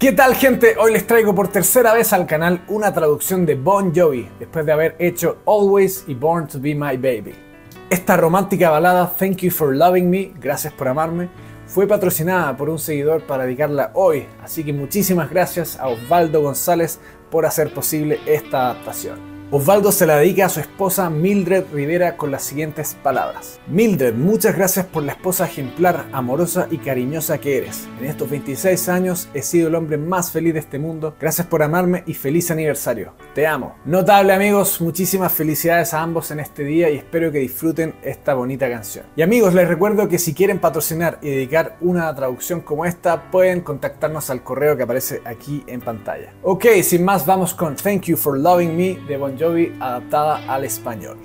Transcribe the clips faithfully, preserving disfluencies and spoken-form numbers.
¿Qué tal, gente? Hoy les traigo por tercera vez al canal una traducción de Bon Jovi, después de haber hecho Always y Born to Be My Baby. Esta romántica balada, Thank You for Loving Me, gracias por amarme, fue patrocinada por un seguidor para dedicarla hoy, así que muchísimas gracias a Osvaldo González por hacer posible esta adaptación. Osvaldo se la dedica a su esposa Mildred Rivera con las siguientes palabras: Mildred, muchas gracias por la esposa ejemplar, amorosa y cariñosa que eres. En estos veintiséis años he sido el hombre más feliz de este mundo. Gracias por amarme y feliz aniversario. Te amo. Notable, amigos, muchísimas felicidades a ambos en este día y espero que disfruten esta bonita canción. Y amigos, les recuerdo que si quieren patrocinar y dedicar una traducción como esta, pueden contactarnos al correo que aparece aquí en pantalla. Ok, sin más, vamos con Thank You for Loving Me de Bon Jovi adaptada al español.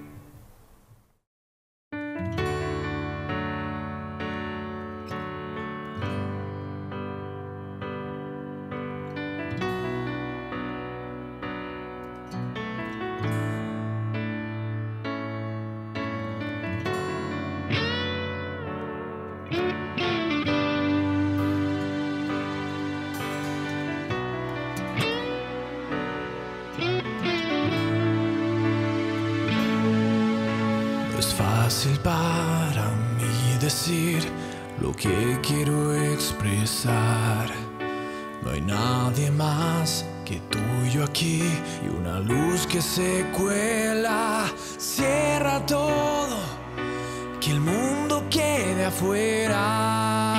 Es fácil para mí decir lo que quiero expresar. No hay nadie más que tú y yo aquí, y una luz que se cuela. Cierra todo, que el mundo quede afuera.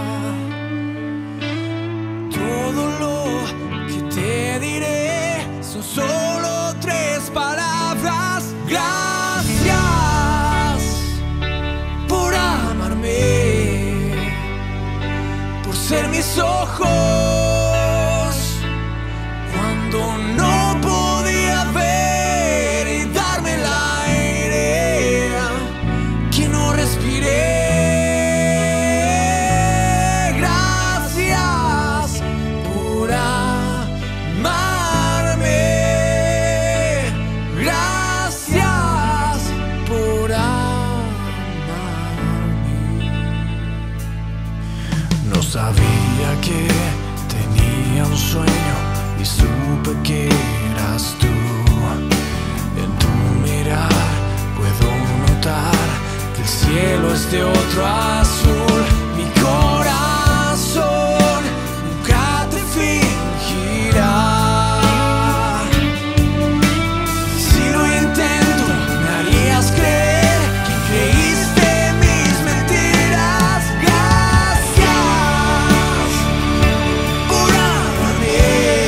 Todo lo que te diré son solo tres palabras. Gracias por amarme, por ser mis ojos cuando no podía ver, y darme el aire que no respiré. Gracias por amarme, gracias por amarme. No sabía que tenía un sueño y supe que eras tú. En tu mirar puedo notar que el cielo es de otro azul. Mi corazón nunca te fingirá. Si lo intento, me harías creer que creíste mis mentiras. Gracias por amarme,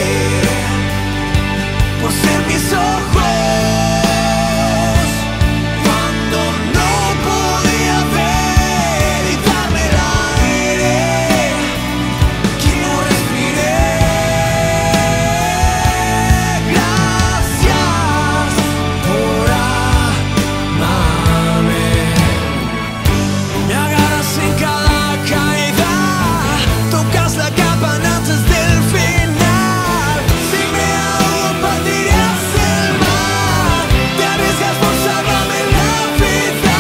por ser mis ojos cuando no podía ver, y darme el aire que no respiré. Gracias por amarme. Me agarras en cada caída, tocas la campana antes del final. Si me ahogo, partirías el mar. Te arriesgas por salvarme la vida.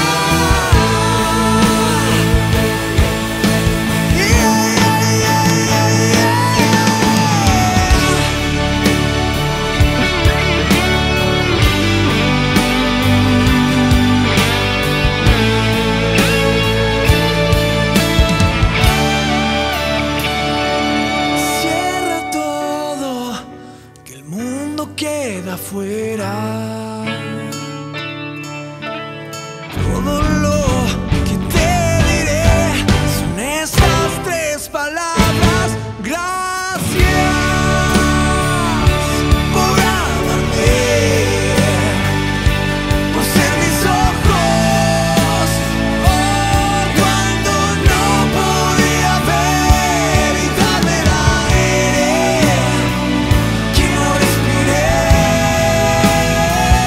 Yeah, yeah, yeah, yeah, Cierra todo, que el mundo queda afuera. Todo lo que te diré son estas tres palabras. Gracias por amarme, por ser mis ojos oh, cuando no podía ver, y darme el aire que no respiré.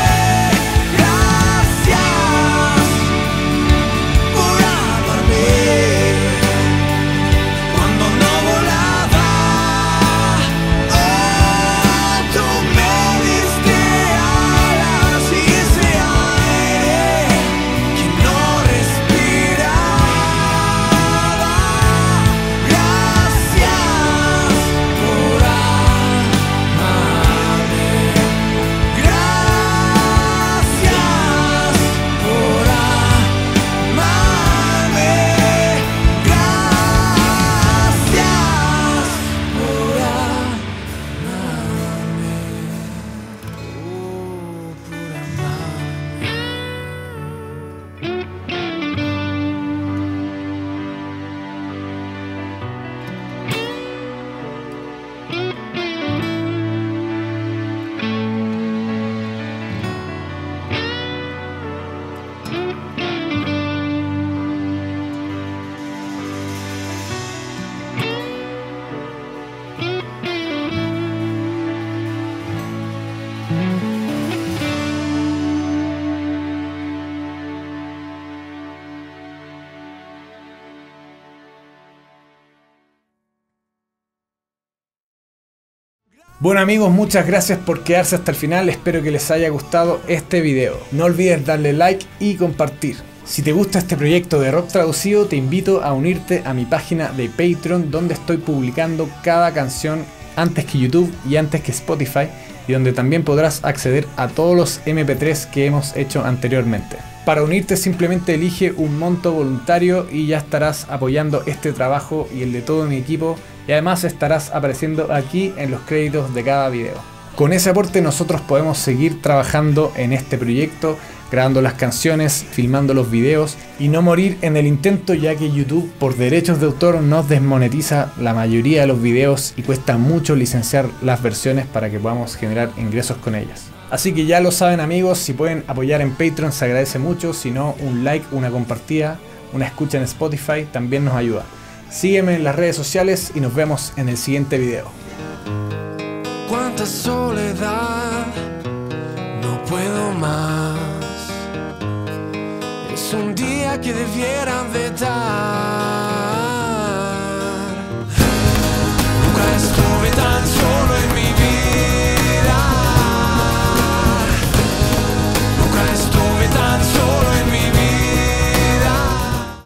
Bueno amigos, muchas gracias por quedarse hasta el final, espero que les haya gustado este video. No olvides darle like y compartir. Si te gusta este proyecto de rock traducido, te invito a unirte a mi página de Patreon, donde estoy publicando cada canción antes que YouTube y antes que Spotify, y donde también podrás acceder a todos los eme pe tres que hemos hecho anteriormente. Para unirte simplemente elige un monto voluntario y ya estarás apoyando este trabajo y el de todo mi equipo, y además estarás apareciendo aquí en los créditos de cada video. Con ese aporte nosotros podemos seguir trabajando en este proyecto, grabando las canciones, filmando los videos y no morir en el intento, ya que YouTube por derechos de autor nos desmonetiza la mayoría de los videos y cuesta mucho licenciar las versiones para que podamos generar ingresos con ellas. Así que ya lo saben amigos, si pueden apoyar en Patreon se agradece mucho, si no un like, una compartida, una escucha en Spotify también nos ayuda. Sígueme en las redes sociales y nos vemos en el siguiente video. Cuánta soledad, no puedo más. Es un día que debieran de dar.